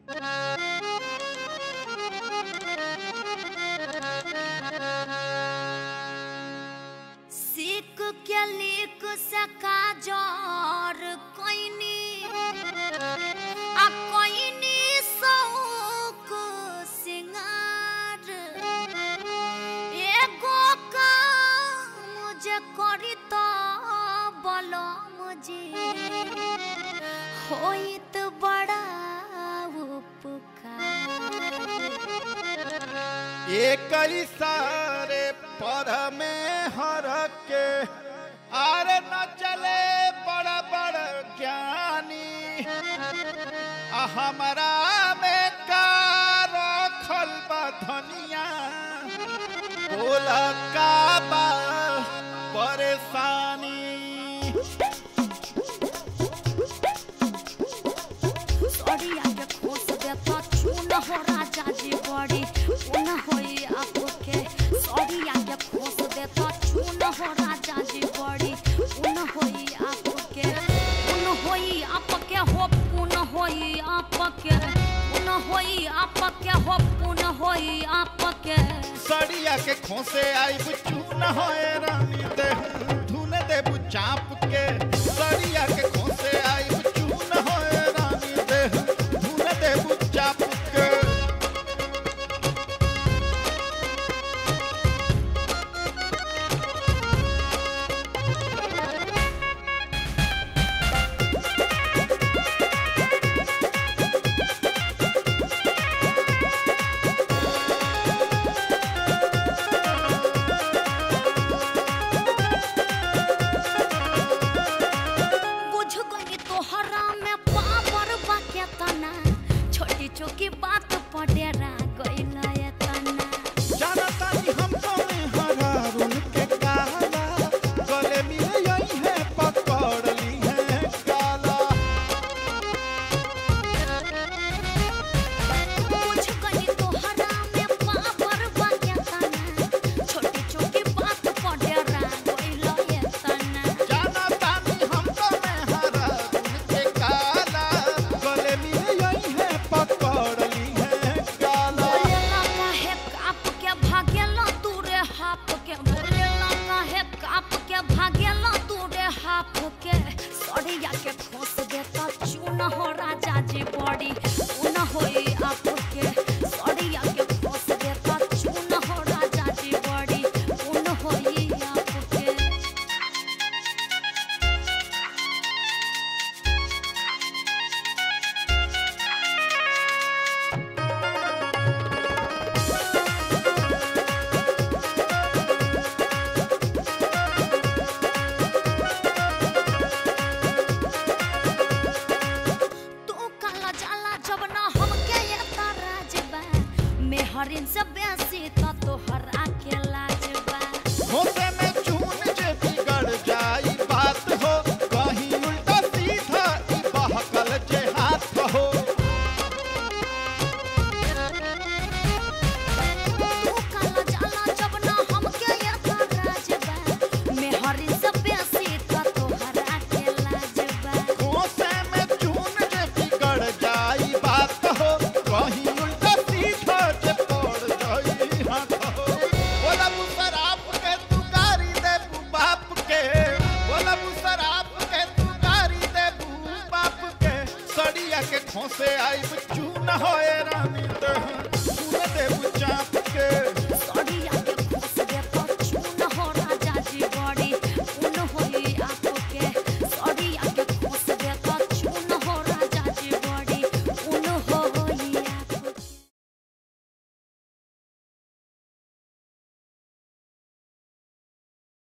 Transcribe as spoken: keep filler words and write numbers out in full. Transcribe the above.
सीख के लिख सका जोर कोइनी आ कोइनी शौक सिंगार एगो का मुझे करी तो बोलो मुझे होइत बड़ा उपकार एक सारे पर में हर के आरे न चले बड़ा बड़ा ज्ञानी हमारा में का रखल बा धनिया बोला का बा परेशानी सॉरी आके खोस दे तो चून हो राजा जी बड़ी उन होई आपके सॉरी आके खोस दे तो चून हो राजा जी बड़ी उन होई आपके उन होई आपके हो पुन होई आपके उन होई आपके हो पुन होई आपके सड़िया के खोसे आई चून होए रानी दे धुन दे चाप के सड़िया के खोसे आई चून होए रानी दे धुन दे चाप के छोटी बात पडेरा गइला तना जाना तानी हमको में हरा रुन के काला गले मिले यही है पकड़ ली है काला कुछ कहीं तो हरा में पावर बाके तना छोटी छोटी बात पडेरा गइला तना जाना तानी हमको में हरा रुन के काला गले मिले यही है पकड़ ली है काला बोलेला काहे काप के भागेला तू रे हाप के बोलेला काहे काप के भागेला तू रे हाप के सड़िया के खोस देता चून हो राजा जी बड़ी उन होई आपके सड़िया के खोस देता चून हो राजा जी बड़ी उन होई आपके हरिन से बेसी तो तोहरा